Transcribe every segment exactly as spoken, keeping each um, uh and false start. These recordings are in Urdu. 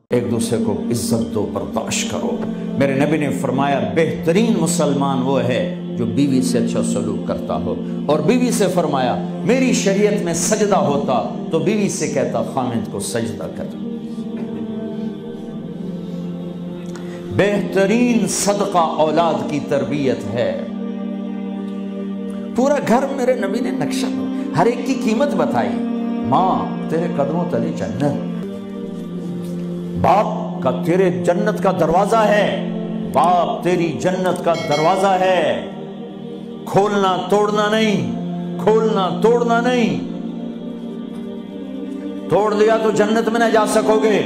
ایک دوسرے کو عزت دو، برداشت کرو۔ میرے نبی نے فرمایا بہترین مسلمان وہ ہے جو بیوی سے اچھا سلوک کرتا ہو، اور بیوی سے فرمایا میری شریعت میں سجدہ ہوتا تو بیوی سے کہتا خامند کو سجدہ کر۔ بہترین صدقہ اولاد کی تربیت ہے۔ پورا گھر میرے نبی نے نقشہ، ہر ایک کی قیمت بتائی۔ ماں تیرے قدموں تلے جنت، باپ کا تیرے جنت کا دروازہ ہے، باپ تیری جنت کا دروازہ ہے، کھولنا توڑنا نہیں، کھولنا توڑنا نہیں، توڑ دیا تو جنت میں نہ جا سکو گے۔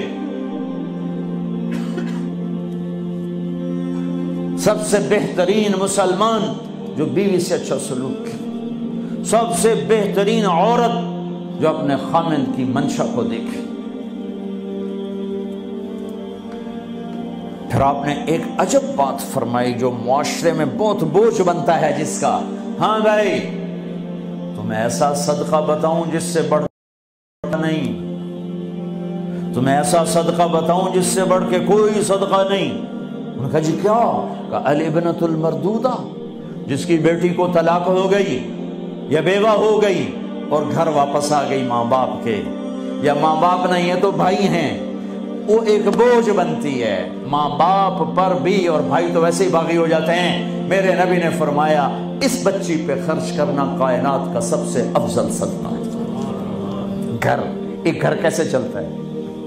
سب سے بہترین مسلمان جو بیوی سے اچھا سلوک کرے، سب سے بہترین عورت جو اپنے خامند کی منشا کو دیکھے۔ پھر آپ نے ایک عجب بات فرمائی جو معاشرے میں بہت بوجھ بنتا ہے جس کا، ہاں بھائی تمہیں ایسا صدقہ بتاؤں جس سے بڑھ نہیں، تمہیں ایسا صدقہ بتاؤں جس سے بڑھ کے کوئی صدقہ نہیں۔ انہوں نے کہا جی کیا؟ کہا الابنۃ المردودہ، جس کی بیٹی کو طلاق ہو گئی یا بیوہ ہو گئی اور گھر واپس آ گئی ماں باپ کے، یا ماں باپ نہیں ہے تو بھائی ہیں، وہ ایک بوجھ بنتی ہے ماں باپ پر بھی، اور بھائی تو ویسے ہی باغی ہو جاتے ہیں۔ میرے نبی نے فرمایا اس بچی پہ خرچ کرنا کائنات کا سب سے افضل صدقہ ہے۔ گھر، ایک گھر کیسے چلتا ہے؟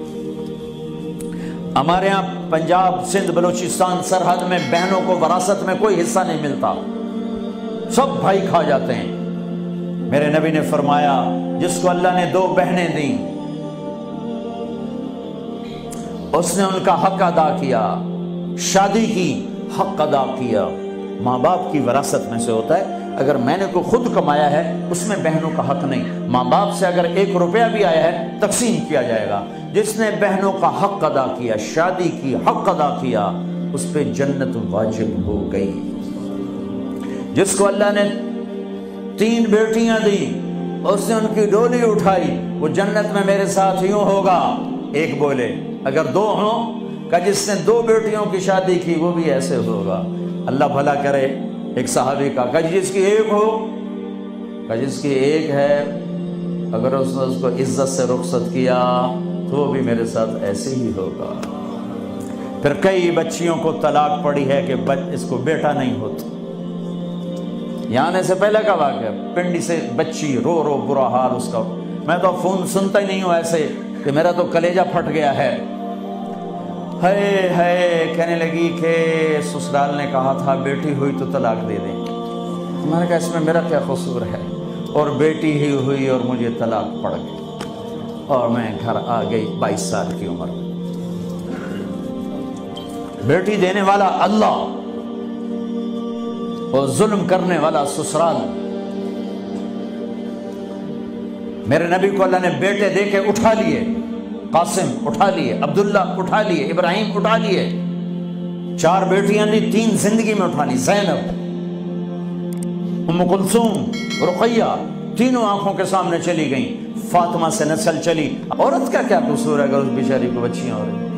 ہمارے ہاں پنجاب، سندھ، بلوچستان سرحد میں بہنوں کو وراثت میں کوئی حصہ نہیں ملتا، سب بھائی کھا جاتے ہیں۔ میرے نبی نے فرمایا جس کو اللہ نے دو بہنیں دیں اس نے ان کا حق ادا کیا، شادی کی حق ادا کیا۔ ماں باپ کی وراثت میں سے ہوتا ہے، اگر میں نے کوئی خود کمایا ہے اس میں بہنوں کا حق نہیں، ماں باپ سے اگر ایک روپیہ بھی آیا ہے تقسیم کیا جائے گا۔ جس نے بہنوں کا حق ادا کیا، شادی کی حق ادا کیا، اس پہ جنت واجب ہو گئی۔ جس کو اللہ نے تین بیٹیاں دی، اس نے ان کی ڈولی اٹھائی، وہ جنت میں میرے ساتھ یوں ہوگا۔ ایک بولے اگر دو ہوں، کہ جس نے دو بیٹیوں کی شادی کی وہ بھی ایسے ہوگا۔ اللہ بھلا کرے۔ ایک صحابی کا کہ جس کی ایک ہو، کہ جس کی ایک ہے، اگر اس نے اس کو عزت سے رخصت کیا تو وہ بھی میرے ساتھ ایسے ہی ہوگا۔ پھر کئی بچیوں کو طلاق پڑی ہے کہ اس کو بیٹا نہیں ہوتا۔ یہاں آنے سے پہلے کا واقعہ، پنڈی سے بچی رو رو برا حال اس کا، میں تو فون سنتا ہی نہیں ہوں ایسے کہ میرا تو کلیجہ پھٹ گیا ہے۔ ہے ہے کہنے لگی کہ سسرال نے کہا تھا بیٹی ہوئی تو طلاق دے دیں۔ میں نے کہا اس میں میرا کیا قصور ہے، اور بیٹی ہی ہوئی اور مجھے طلاق پڑ گئی، اور میں گھر آ گئی بائیس سال کی عمر میں۔ بیٹی دینے والا اللہ اور ظلم کرنے والا سسرال۔ میرے نبی کو اللہ نے بیٹے دے کے اٹھا لیے، قاسم اٹھا لیے، عبداللہ اٹھا لیے، ابراہیم اٹھا لیے، چار بیٹیاں دی، تین زندگی میں اٹھا لی، زینب، ام کلثوم، رقیہ، تینوں آنکھوں کے سامنے چلی گئیں، فاطمہ سے نسل چلی۔ عورت کا کیا قصور ہے اگر اس بیچاری کو بچیاں ہو رہی؟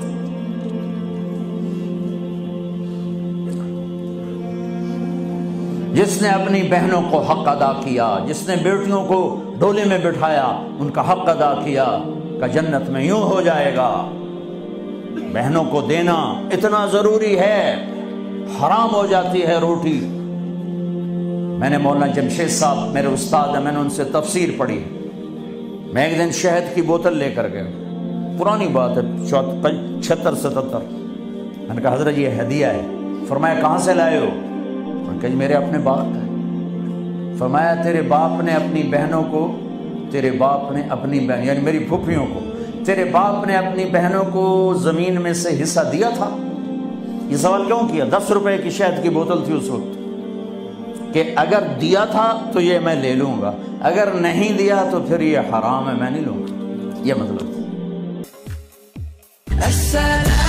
جس نے اپنی بہنوں کو حق ادا کیا، جس نے بیٹیوں کو ڈولے میں بٹھایا، ان کا حق ادا کیا، کہ جنت میں یوں ہو جائے گا۔ بہنوں کو دینا اتنا ضروری ہے، حرام ہو جاتی ہے روٹی۔ میں نے مولانا جمشید صاحب میرے استاد ہیں، میں نے ان سے تفسیر پڑھی۔ میں ایک دن شہد کی بوتل لے کر گیا، پرانی بات ہے، چھتر ستتر۔ میں نے کہا حضرت یہ ہدیہ ہے۔ فرمایا کہاں سے لائے ہو؟ میں نے کہا میرے اپنے باپ کا ہے۔ فرمایا تیرے باپ نے اپنی بہنوں کو، تیرے باپ نے اپنی بہن یعنی میری پھوپھیوں کو، تیرے باپ نے اپنی بہنوں کو زمین میں سے حصہ دیا تھا؟ یہ سوال کیوں کیا؟ دس روپے کی شہد کی بوتل تھی اس وقت، کہ اگر دیا تھا تو یہ میں لے لوں گا، اگر نہیں دیا تو پھر یہ حرام ہے، میں نہیں لوں گا، یہ مطلب۔